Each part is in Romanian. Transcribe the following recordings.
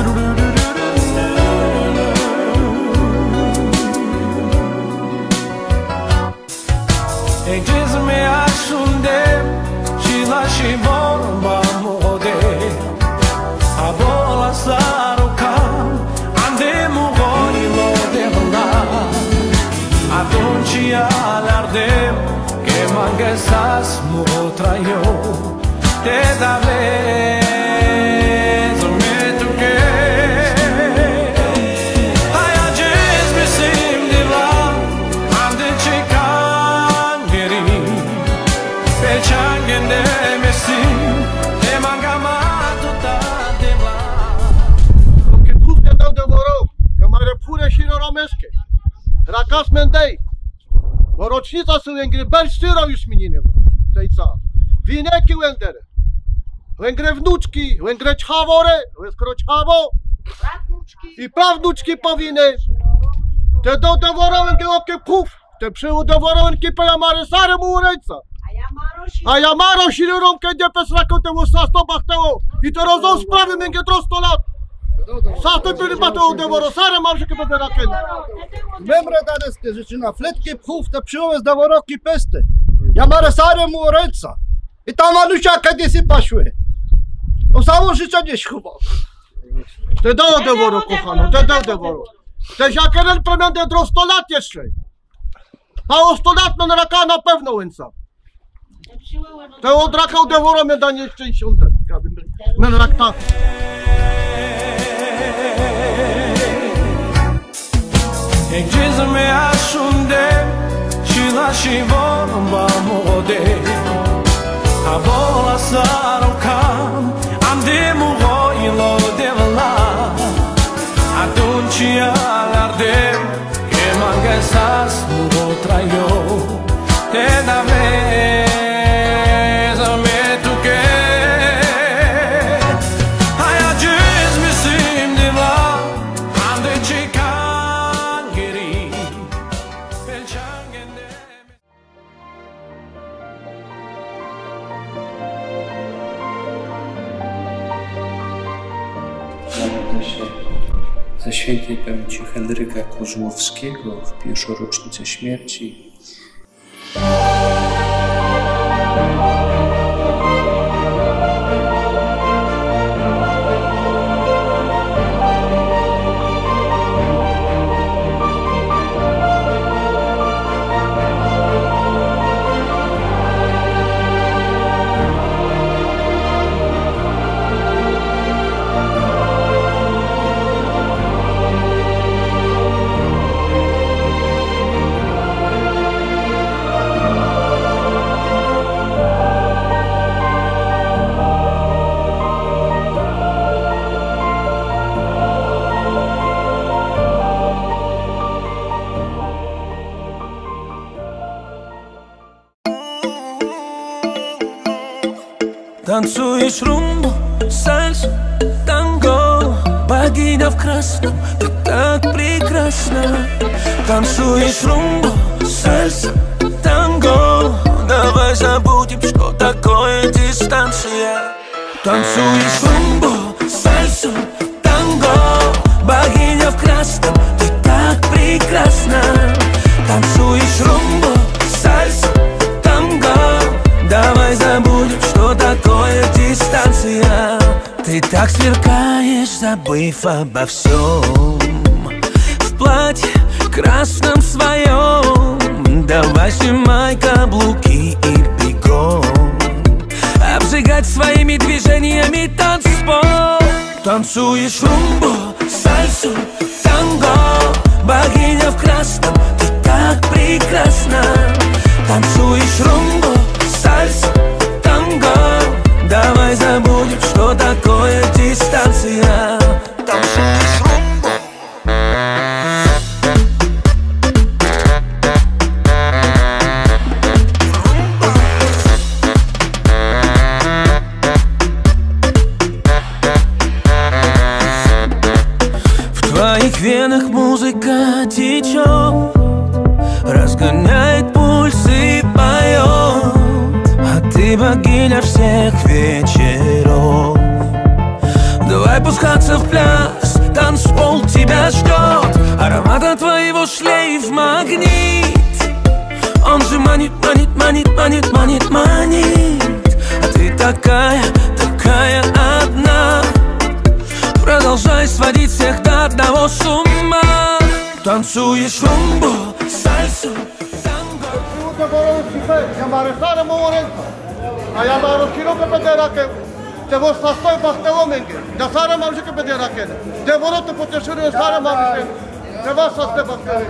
E diz-me achunde, chila shibomba mode, a bola saruka, andemo goni lo devla, a donci alarde, que manguesas mo traio, te da vez, o me toque. Rakas Mendej, bo rocznica są Węgry, Belsztyra już minęła. Tej co? Wineki Węgry, Węgry wnuczki, Węgry czchawore, Węgry czchawo i prawnuczki powinny. Te do dowora Węgry okie puf, te przył dowora Węgry po jamary sare mu urejca. A jamaro silurą kiedy pesraką temu sasto bachtało i to rozą sprawy Węgry 300 lat. Sato byli batą dowora, sare mam się kiedy raken. Memre danes rzeczy na fletki pchów, te przyjąłem z doworoki pesty. Jamary sare mu urejca. I tam manusia kiedy się paszły. To samo życia nie schował. Te do dowora kochano, te do dowora. Te siakerel premiandę 300 lat jeszcze. A o 100 lat na raka na pewno łęca. Te od raka dowora mnie da nieszczęście. Men rak ta. E diz-me achunde, chila shibomba mode, a bola saruka, andemo goni lo devla, a donci alarde, que manguesas mo traio, te da vez, o me toque. Za świętej pamięci Henryka Kozłowskiego w pierwszą rocznicę śmierci. Танцуешь румбу, сальсу, танго, богиня в красном, ты так прекрасна. Танцуешь румбу, сальсу, танго, давай забудем, что такое дистанция. Танцуешь румбу, сальсу, танго, богиня в красном, ты так прекрасна. Танцуешь румбу, сальсу, танго, давай забудем, что такое дистанция. Ты так сверкаешь, забыв обо всем, в платье красном своем. Давай снимай каблуки и бегом, обжигать своими движениями танцпол. Танцуешь румбу, сальсу, танго, богиня в красном, ты так прекрасна. Танцуешь румбу, сальсу, танго, давай забудем, что такое дистанция. Танцуешь румбу. В твоих венах музыка течет, разгоняет пульс и поет. Ты богиня всех вечеров. Давай пускаться в пляс, танцпол тебя ждет, аромата твоего шлейф магнит. Он же манит, манит, манит, манит, манит, манит. А ты такая, такая одна. Продолжай сводить всех до одного с ума. Танцуешь румбу, сальсу, танго. A ja mam rozkierunkę będę rakiem, te wos zastoj bachtało męgę, da sara mam życie będę rakiem, te woroty pocieszyły sara mam życie, te was zastoj bachtało.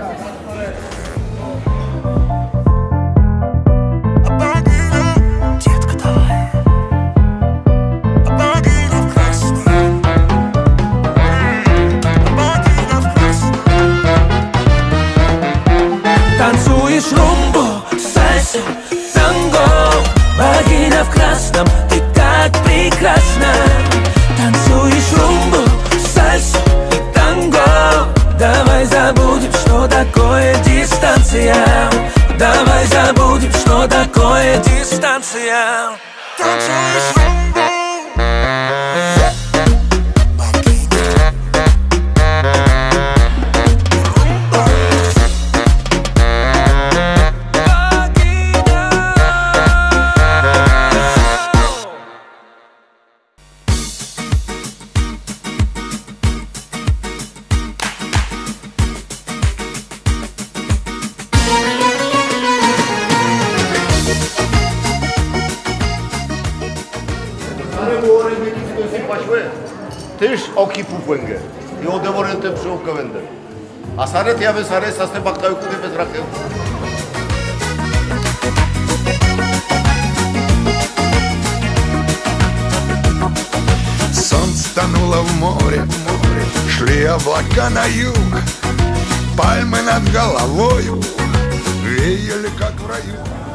Танцуешь румбу, сальсу, танго. Богиня в красном, ты так прекрасна. Танцуешь румбу, сальсу и танго. Давай забудем, что такое дистанция. Давай забудем, что такое дистанция. Танцуешь румбу. Tyż oki pupłęgę i odeworentem przyłka będę. A saret ja wysarę sa ste baktają kudy bez rakiem. Солнце тонуло в море, шли облака на юг, пальмы над головою веяли, как в раю.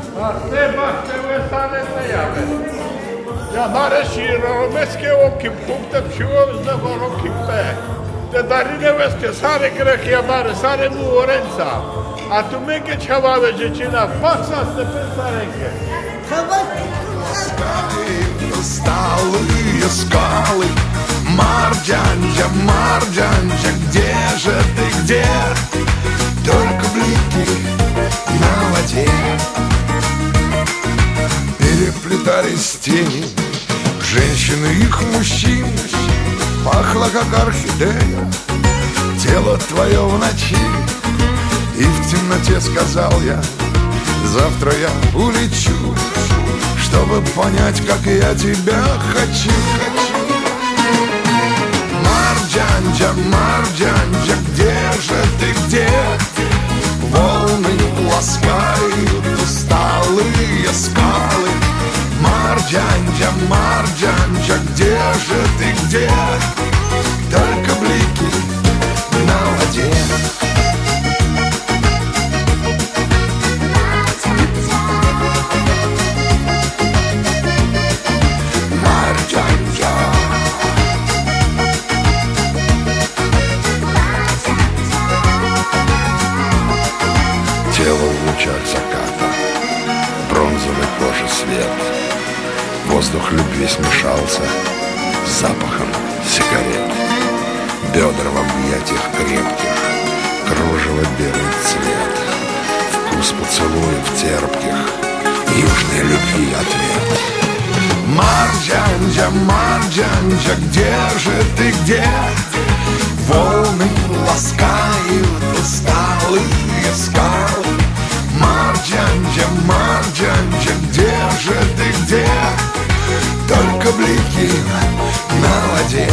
Ja nareši romeske okim punkte pšivo za vorokim pe. Te darine veske sare greh ja mare sare mu orenca. A tu menge čavave dječina faksa ste pen sarenke. Усталые скалы, Марджанджа, Марджанджа, где же ты, где? Только блики на воде переплетались тени женщины их мужчин. Пахло, как орхидея, тело твое в ночи. И в темноте сказал я: завтра я улечу, чтобы понять, как я тебя хочу. Марджанджа, Марджанджа, где же ты, где? Волны ласкают усталые скалы. Марджанджа, Марджанджа, где же ты, где? Только блики на воде. Тело в лучах заката, бронзовой кожи свет. Воздух любви смешался с запахом сигарет. Бедра в объятиях крепких, кружево белый цвет. Вкус поцелуев терпких, южной любви ответ. Марджанджа, Марджанджа, где же ты, где? Волны ласкают усталые скалы. Марджанджа, Марджанджа, где же ты, где? Только блики на воде.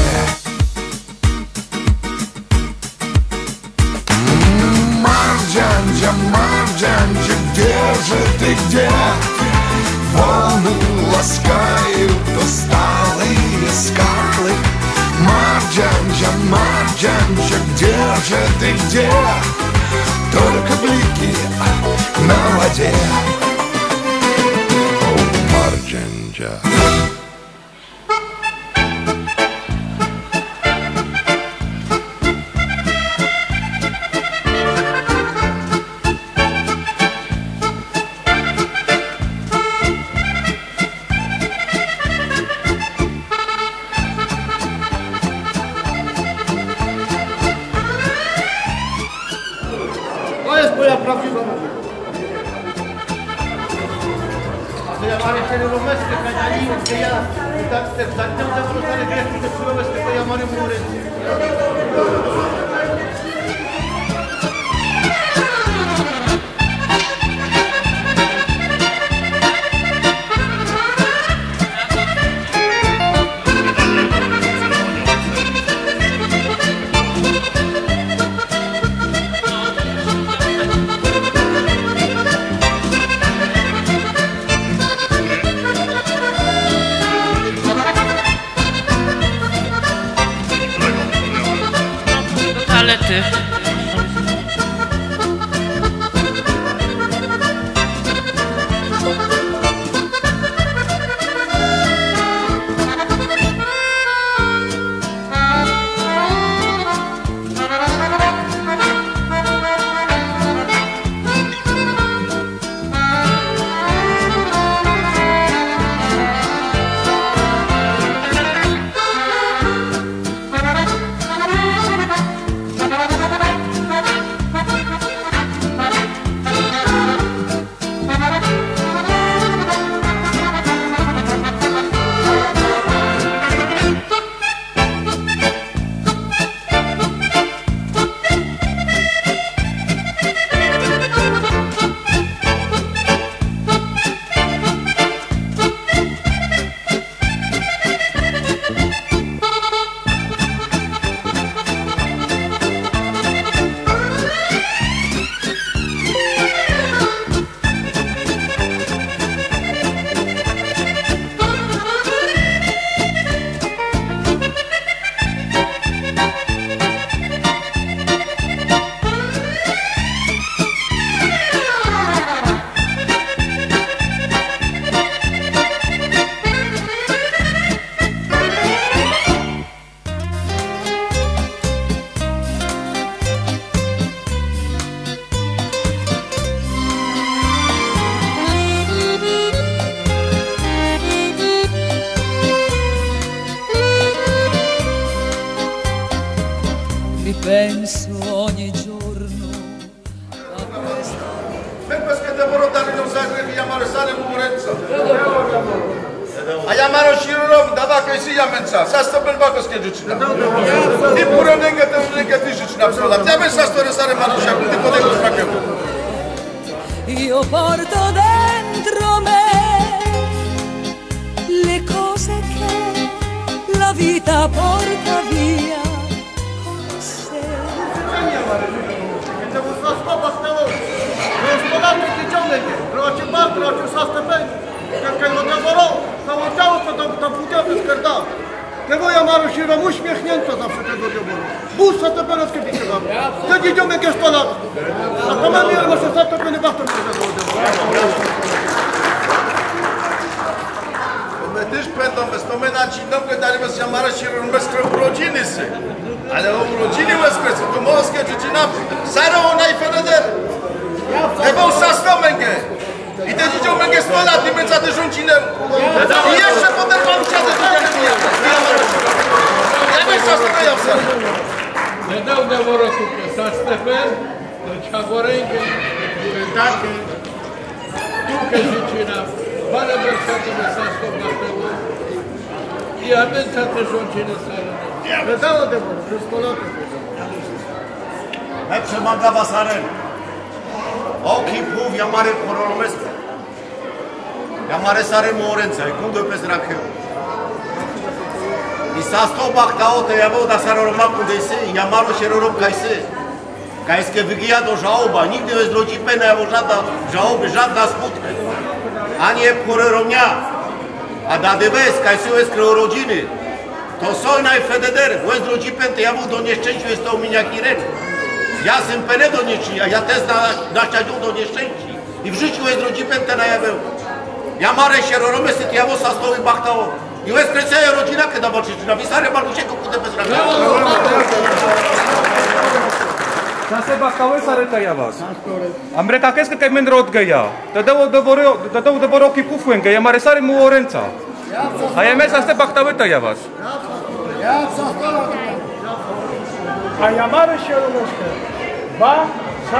Марджанджа, Марджанджа, где же ты, где? Волны ласкают усталые скалы. Марджанджа, Марджанджа, где же ты, где? Только блики на воде. О, Марджанджа. se le romesc că ai că ea, dar te vor să le greu de provesc că ea mare murență. Toalety. Penso ogni giorno a questa. Members che devono dare non sai che chiamare sale murenza. A chiamare Shirom, da che si chiama, sa sto per vago che giucina. Di pure nenga ti giucina absoluta. Ya ves sto resare manoscia, ti potevo fare. Io porto dentro me le cose che la vita porta via. Tego ja maru się wam uśmiechnięta zawsze tego doboru. Busa to teraz kiedy się wam. Wtedy idziemy jak jest a to mamy ale może za to nie warto tego doboru. My też będą bez to my na dzień dali bez jamara się bez rodziny sy. Ale o rodziny bez kresu to moskie dziewczyna Saro ona i Federer. Ewo sastomenge. I te dzieciom będzie 100 lat i będzie te rządzinę. I jeszcze potem mam siadę do dziewczyny. Ja bym zastoją się. Nie dał do roku sa Stefan, do Czaworęgę, takie, tukę dziewczyna, parę wersatów sa Stefan. I ja bym za te rządziny Saro. Nie dało tego, to jest poloty. Lepsze mam dla was aren. Oki pów jamare korolomestre. Jamare sare morența, cum de pe zracă. I s-a stopat ca o te iavo da saroroma cu dese, jamaro sherorom kaise. Kaise wygia do żałoba, nigdy bez drogi pena javo żadna żałoby, żadna skutka. Ani je kororomnia. A da debes, kaise jest rodziny. To sojna i Federer, bez drogi pente javo do nieszczęściu jest to miniakiren. Ja jestem pene do nieszczęścia, ja też naszczędził do nieszczęści. I w życiu jest drogi pente na jaweł. Ja mare się roromesy, ja mu sa stoły bachtało. I łez kreceje rodzina, kiedy walczyć. Na wisare malusiego kudę bez raka. Sase bachtały sare tajavas. Amreka keska kaj men rod gaya. Tadau doboro ki pufuen gaya mare sare mu orenca. A ja me sase bachtały tajavas. A ja mare się roromesy. Ba,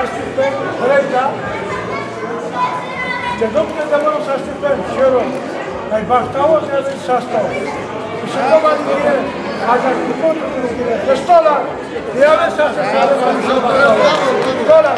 sastupe, rejta. Te domne devono sa Stefan, Shirom. Najbachtało się zastał. Szykować mnie, a za kłopotu ze 100 lat. Ja wystarczę sobie dolar.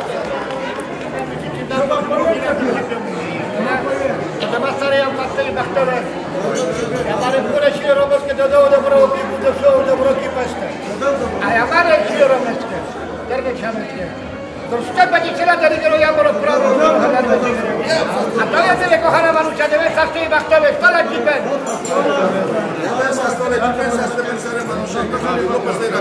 To ma stare ją fakty bachtowe. Ja mam pure się roboskie do dobroki, do show dobroki peste. A ja mam się roboskie. Derby chamskie. Do szczepa nie lat do ja mam prawo. A to jest tyle kochana Marusia, nie wiesz, ty bachtowe, 100 lat ci ben. To jest na stole ci pensa, z tym serem Marusia, kochany, bo pasera.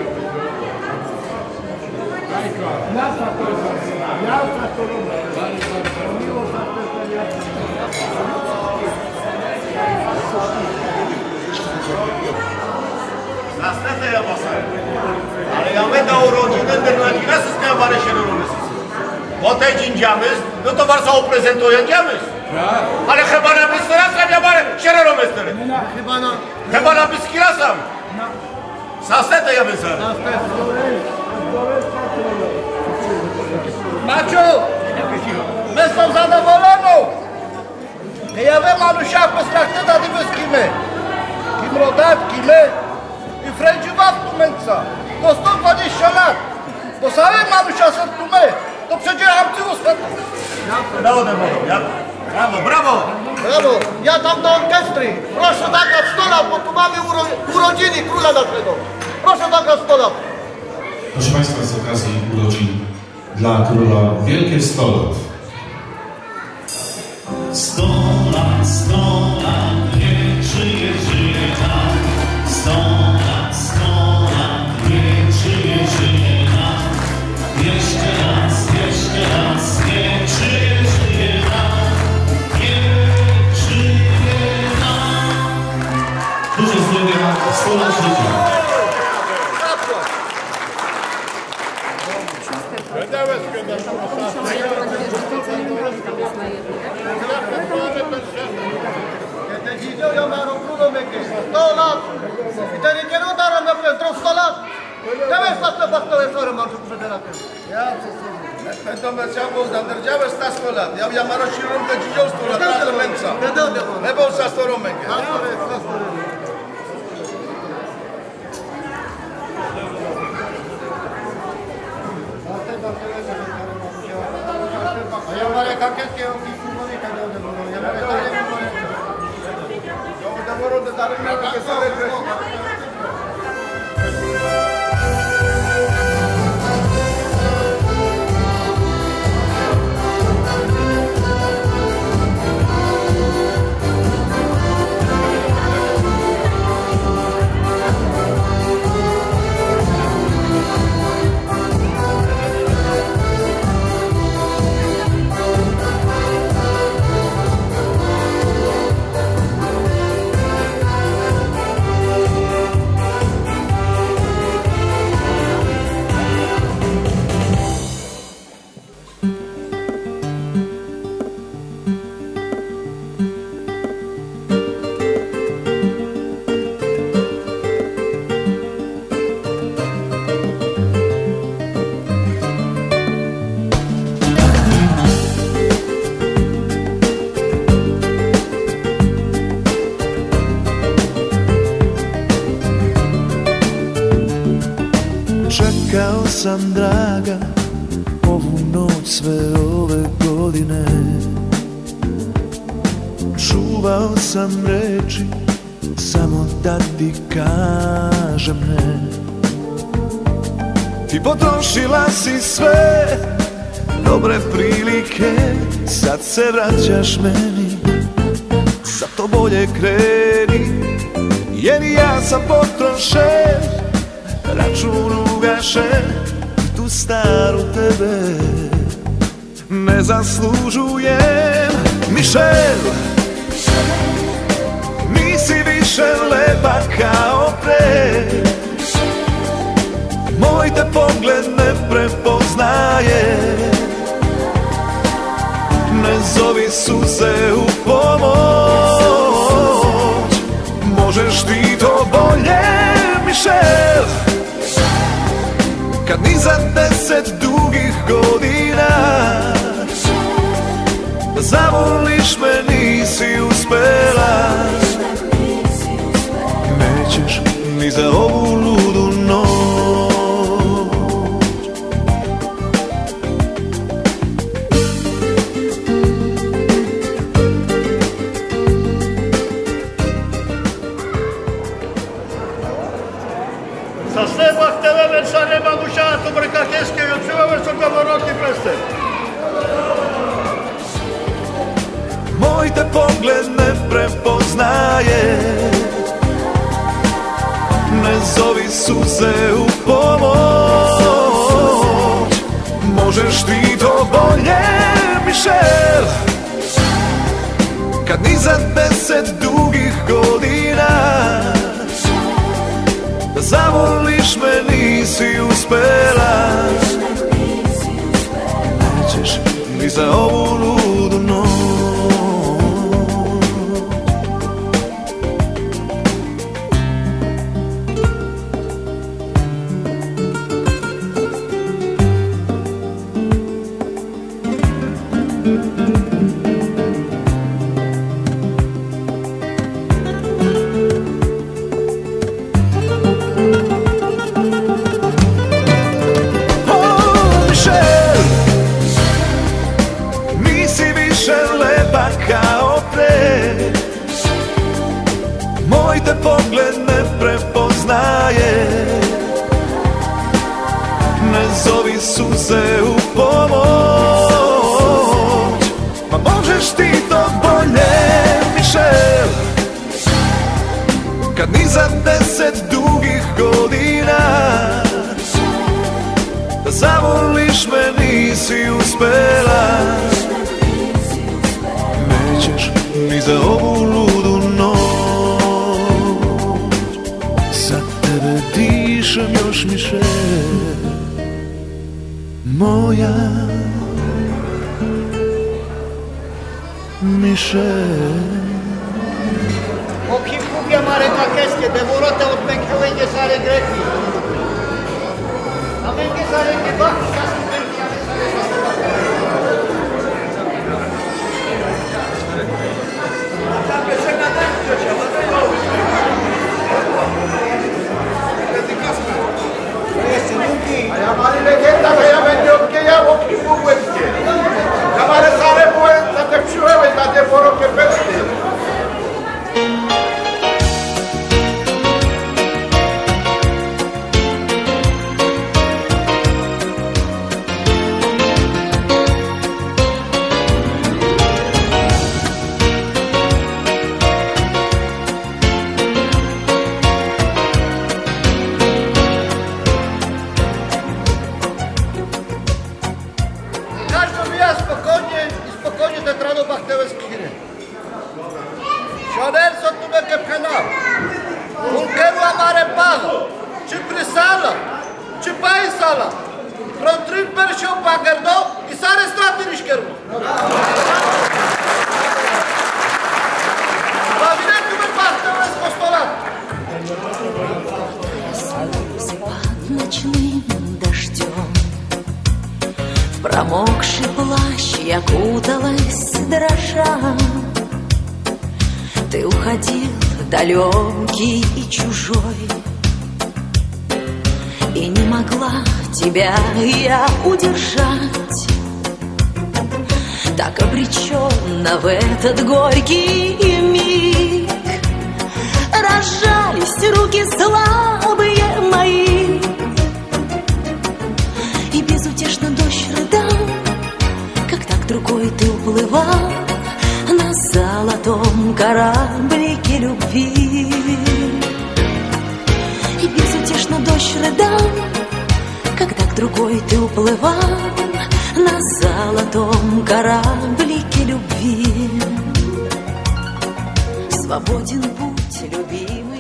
Następne ja pasem. Ale ja będę urodzinę, bernadzina, syskałem parę się robić. Po tej dzień dziamys, no to bardzo oprezentuję dziamys. Ale chyba na bystyrasa nie parę się robić. Chyba na bystyrasam. Następne ja będę. Maciu, my są zadowoleni. Ja wiem, Manusia, postrachty na tym wyskimy. Kim rodatki, my i Frędzi Wawku Męca. To 120 lat. Bo same Manusia są tu my. To przecież amcy ostatnio. Brawo, brawo, brawo. Brawo, ja tam do orkiestry. Proszę zagrać 100 lat, bo tu mamy urodziny króla naszego. Proszę zagrać 100 lat. Proszę Państwa, z okazji urodzin dla króla wielkie 100 lat. 100 lat, niech żyje nam. 100 lat, niech żyje nam. Jeszcze raz, niech żyje nam. Niech żyje nam. Dużo zdrowia, 100 lat życia. Io mi ero crudo perché 100 lat. I te richiamo dare una per 100 lat. Dove sta sto bastone sore mangiu federate? Ja to me chciałbym zadrżały 100 lat. Ja mam rozszerzoną do 30 lat, razem męca. Nie był 100 romek. A ja mam jakieś kifumonika do tego. Ja mam Čekao sam, draga, ovu noć sve ove godine. Čuvao sam reči, samo da ti kažem ne. I potrošila si sve dobre prilike, sad se vraćaš meni, zato bolje kreni, jer ja sam potrošen, račun ugašen, tu staru tebe ne zaslužujem. Michelle, nisi više lepa kao pre, moj te pogled ne prepoznaje, ne zovi suze u pomoć, možeš ti to bolje, Michelle, kad ni za 10 dugih godina da zavoliš me nisi uspela, nećeš ni za ovu ludu noć. Sa seba tebe već sad nema duša, to brekakeske, jer čuva već od govoroki preste. Moj te pogled ne prepoznaje, ne zovi suze u pomoć. Možeš ti to bolje, Mišel, kad ni za 10 dugih godina da zavoliš me nisi uspela, nećeš ni za ovu ludu noć. Moj te pogled ne prepoznaje, ne zovi suze u pomoć. Ma možeš ti to bolje, Mišel, kad ni za 10 dugih godina da zavoliš me nisi uspela, nećeš ni za ovu ludu noć. Za tebe dišem još, Mišel, moja Mišel. Ochii cuvia mare cacheske, de vorota od menchevenge sare grechi. A menge sare ghebach, sassi menchiare sare sare. A ja mali legenda, că ea vende obcheia ochii bubuește. Ja mare sare buen, să te pșueve, să te poroche peste. Ночным дождем в промокший плащ я куталась дрожа. Ты уходил далекий и чужой, и не могла тебя я удержать. Так обреченно в этот горький миг разжались руки слабые мои, и безутешно дождь рыдал, когда к другой ты уплывал на золотом кораблике любви. И безутешно дождь рыдал, когда к другой ты уплывал на золотом кораблике любви. Свободен путь, любимый.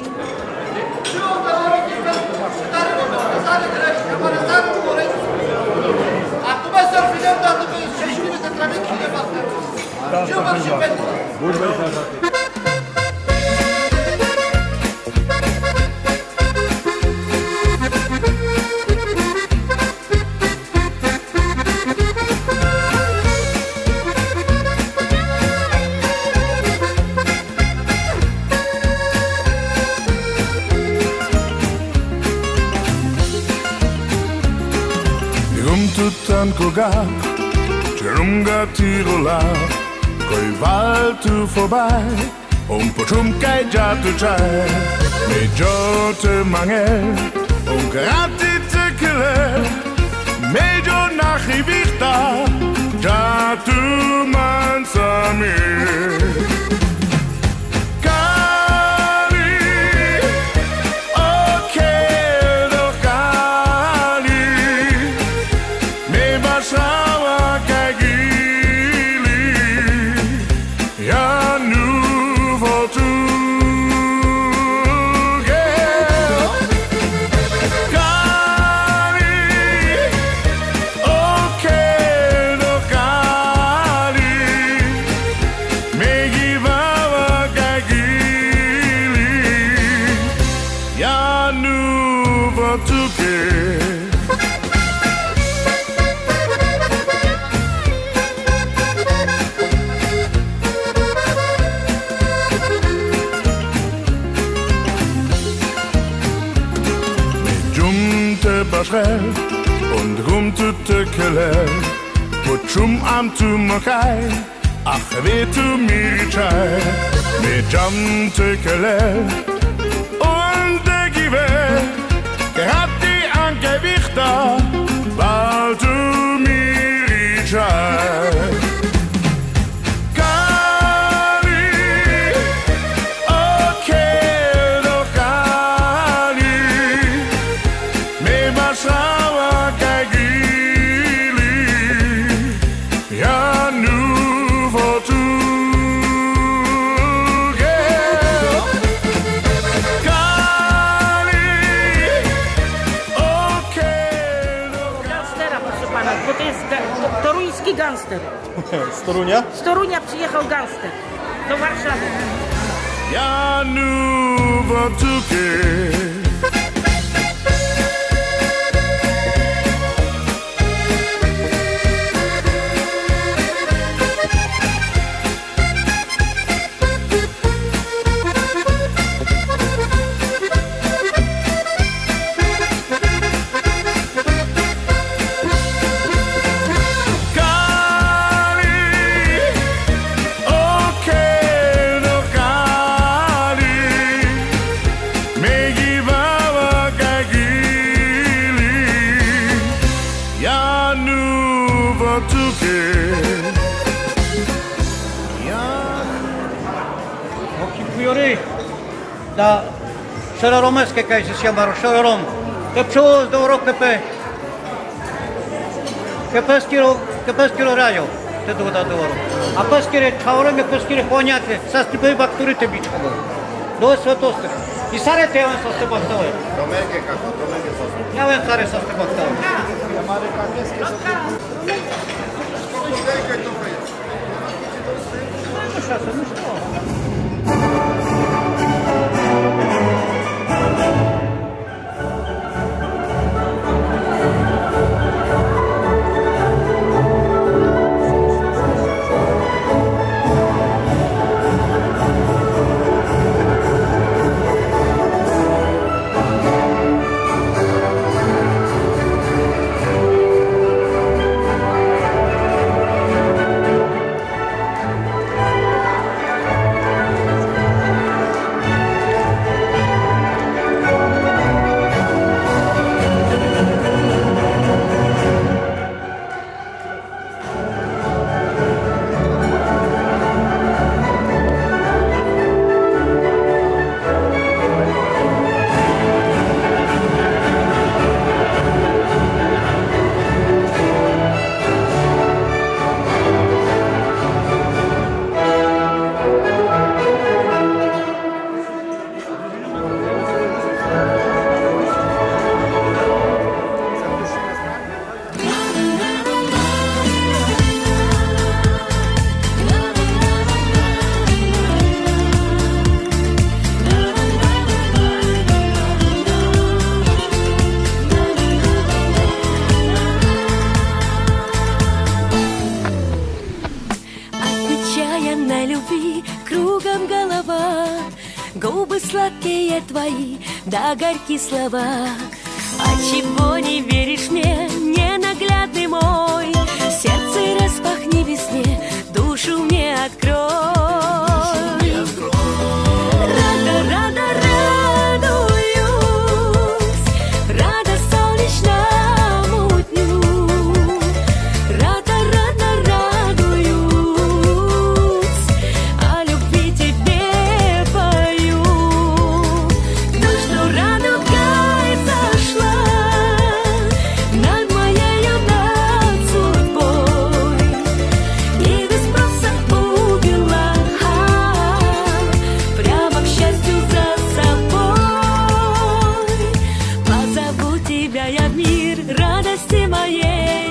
Drum tutan kogab, Cherumga Tirola, Koi Valtu vorbei, Pochum Kai Jatu Chai, Mejote Mangel, Grati Tekele, Mejo Nachivichta, Jatu Mansamir. Und rumtute kele, Pochum am tumakai, ach vetu mirichai, me jamte kele, und de give, gerati anke vichta, bald tu mirichai. Gangster. Z Torunia? Z Torunia przyjechał gangster do Warszawy. Ja nuwo tukie. Da Șororomescă ca se cheamă Șororom. Că pșoz de oroc pe pesquiro raio te do da oro. A pesquire chauro me pesquire poniate, sa stipe bacturi te bichabo. Do svetoste. I sare te avan sa ste bactove. Domenge kako, domenge sa. Ja ven sare sa ste bactove. Ja mare kakeske sa. Skoro dejke to je. Nu șase, nu știu. Губы сладкие твои, да горькие слова. А чего не веришь мне, ненаглядно? радости моей.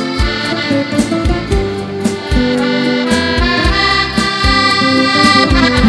Thank you.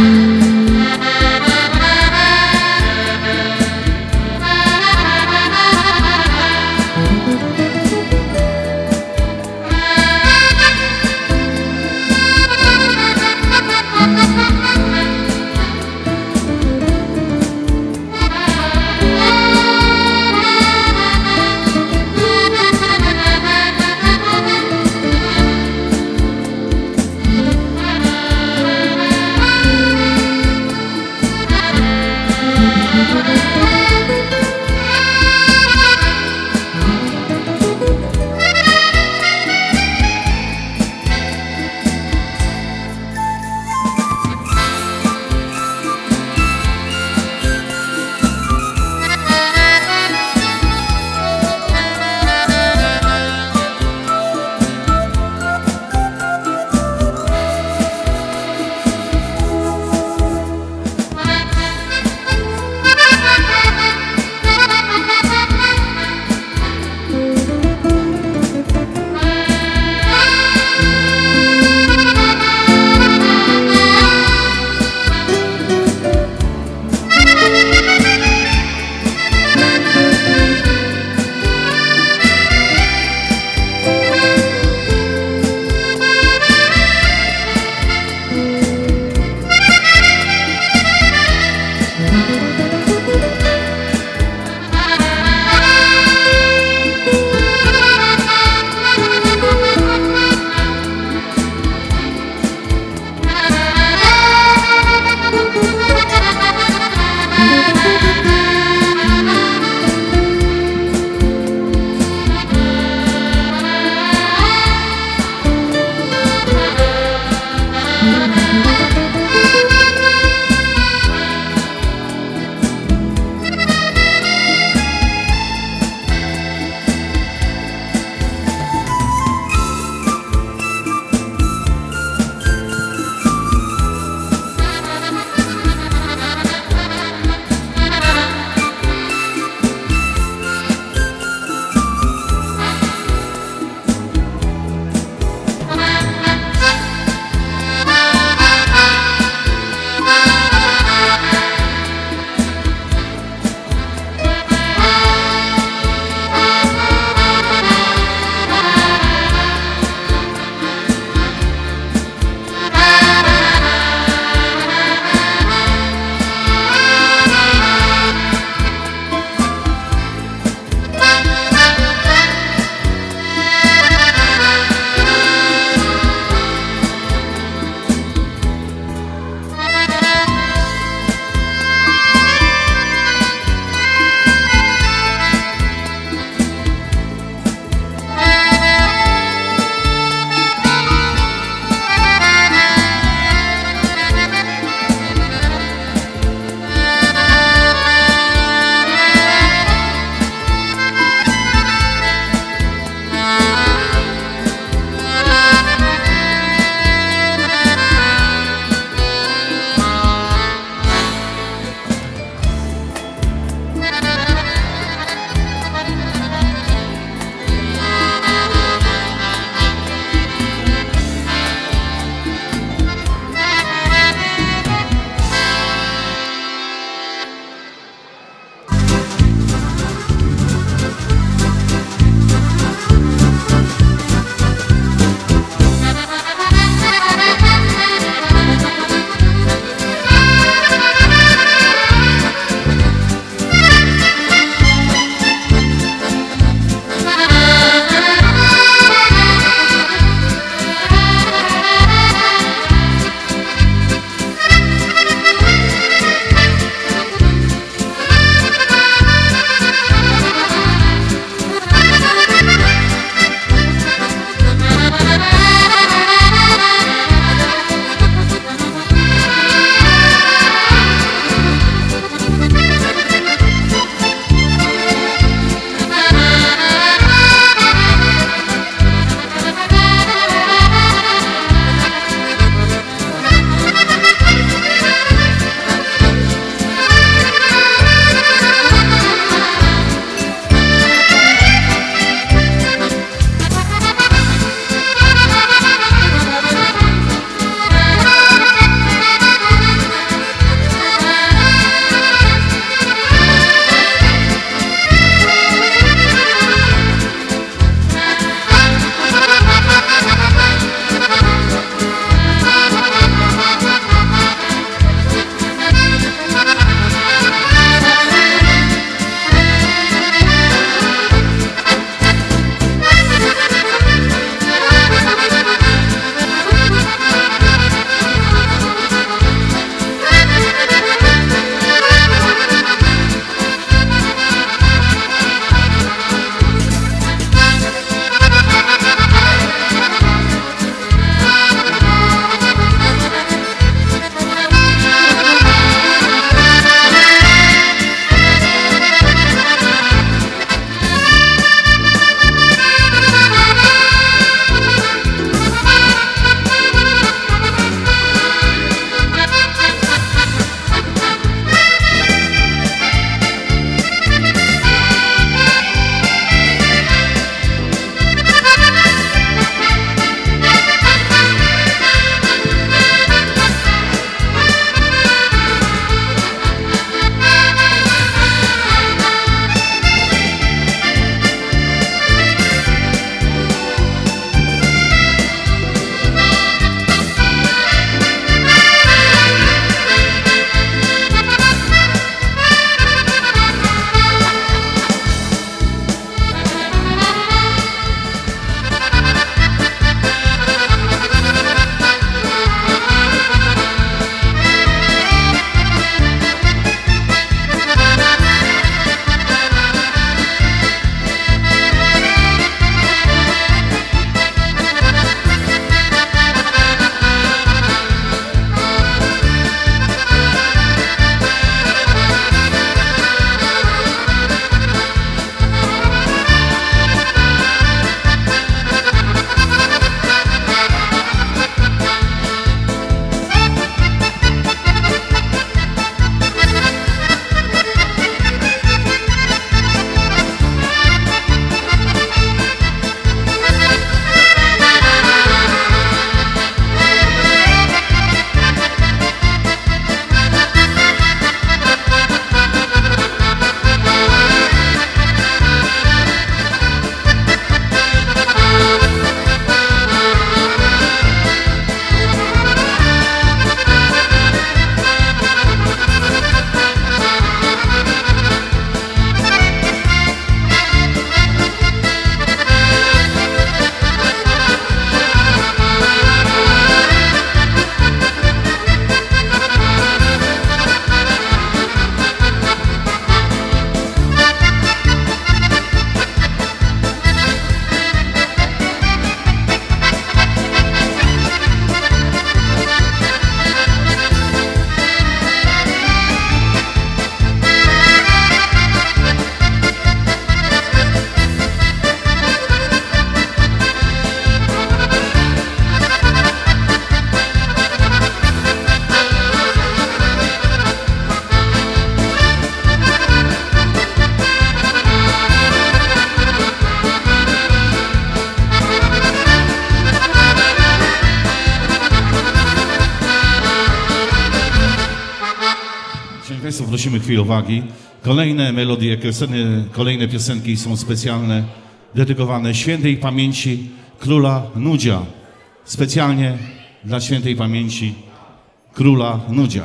Państwa, prosimy chwilę uwagi. Kolejne melodie, kolejne piosenki są specjalne, dedykowane świętej pamięci króla Nudzia. Specjalnie dla świętej pamięci króla Nudzia.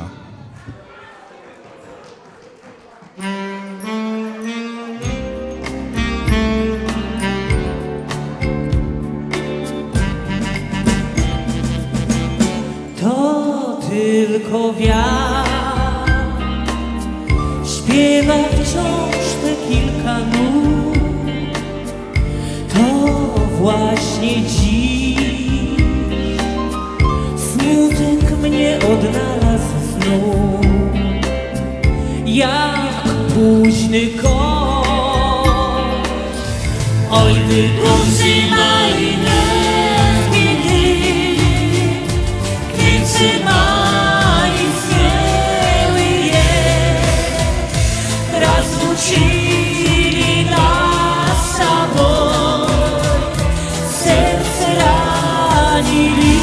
To tylko wiatr śpiewa wciąż te kilka nut. To właśnie dziś smutek mnie odnalazł znów, jak późny koń. Oj, ty duży malinę biedy, kiedy mali zjęły je, rozlucili nas sobą, serce ranili.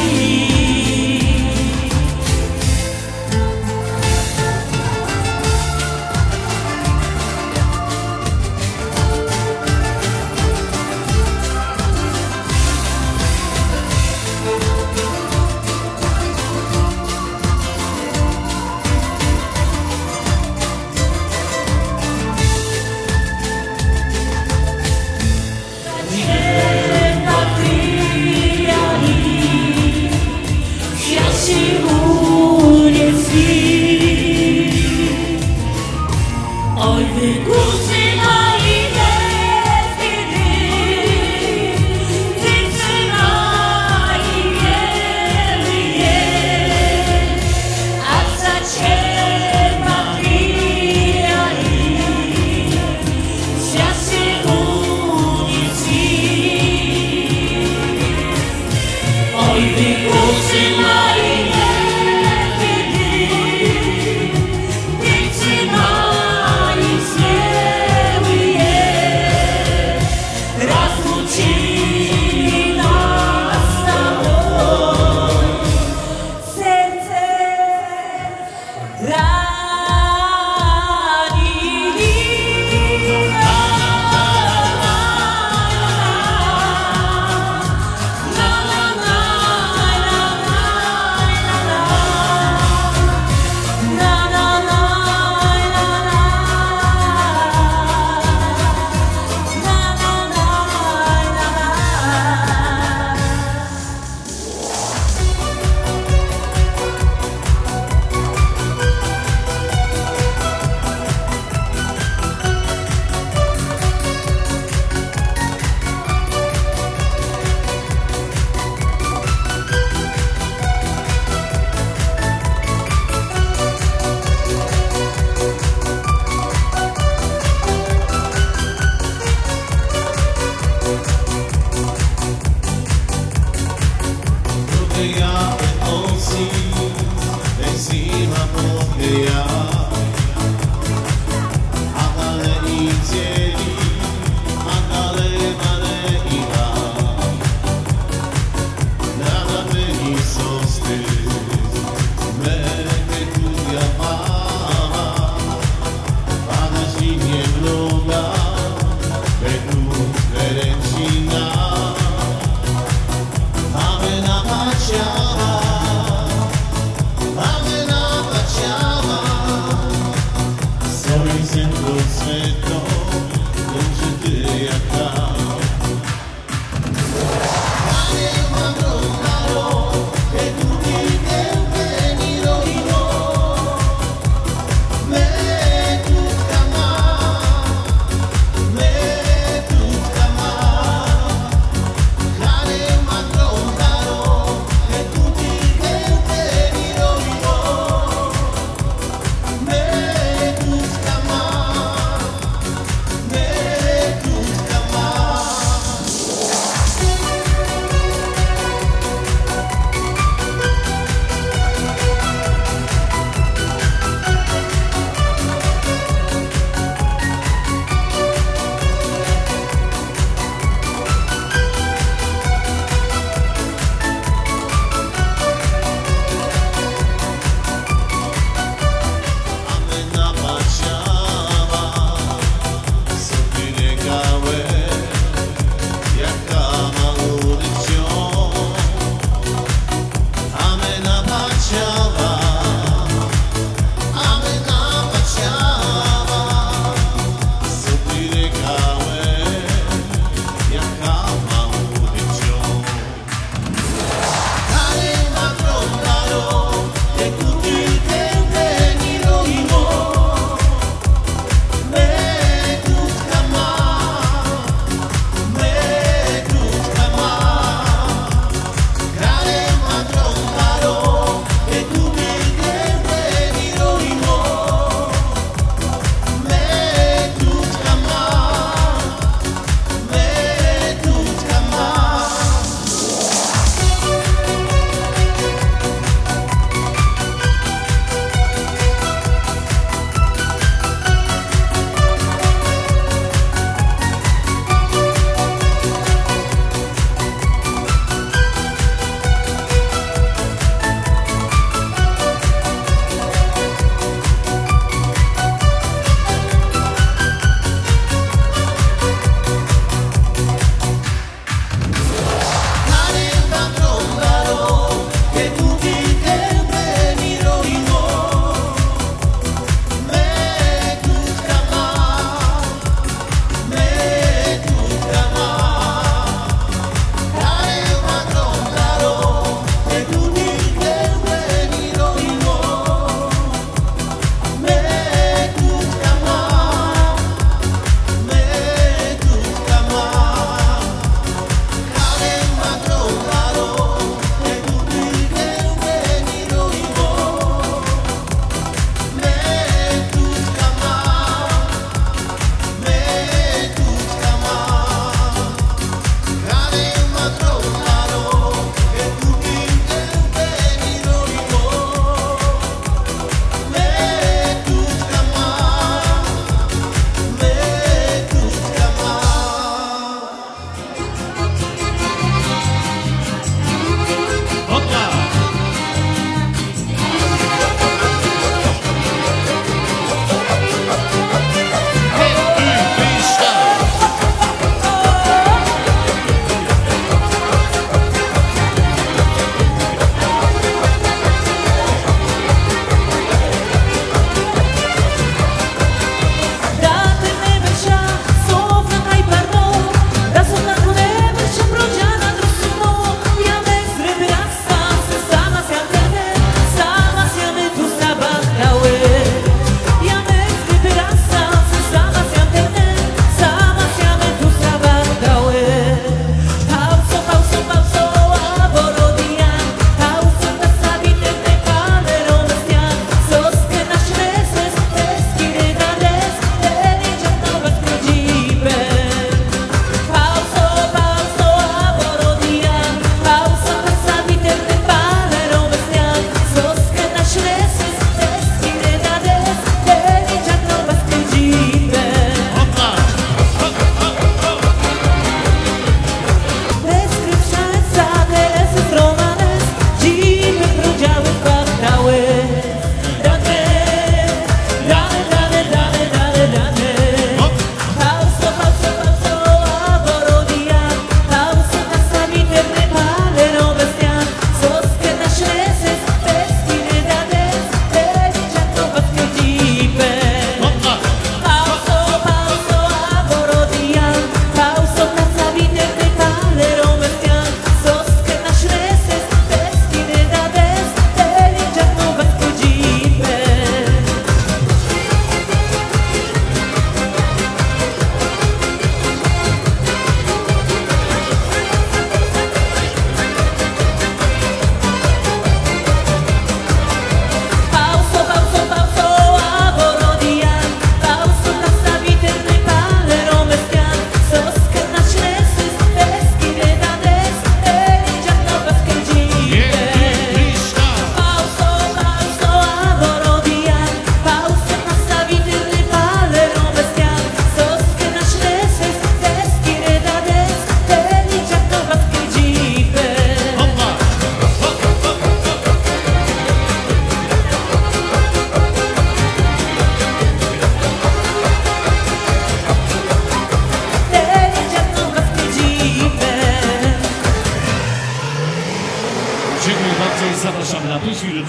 Ave na paciała.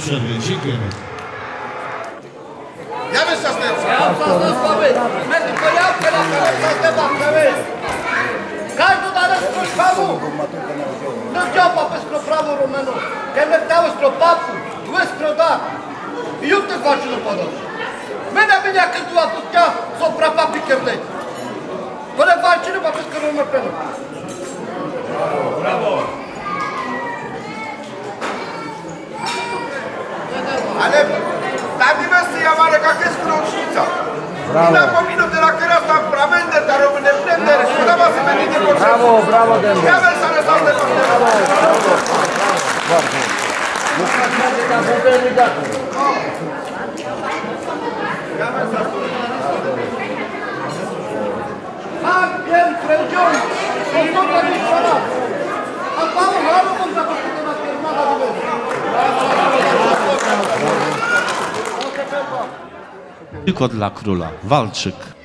przerwy. Dziękujemy. Ja bym się Каждый дара скроz pravu. Nu ģeopā pēc skro pravu rumenu. Kemer tavas skro papu, tu es skro da. I juk te zvačinu podoš. Mene minja kad tu aputja so prapapi kevdej. Kone zvačinu pa pēc skro rumenu. Bravo. Ale tady si jamare kak je skročnica. Napomínu teda, která tam pravende, ta rovne blender, škodava si medíte potřebu. Bravo, bravo, Dender. Já vel se nezavne Pan bien kręciony, to to nie szkoda. A pan Harową za to, że na firmana Tylko dla króla. Walczyk.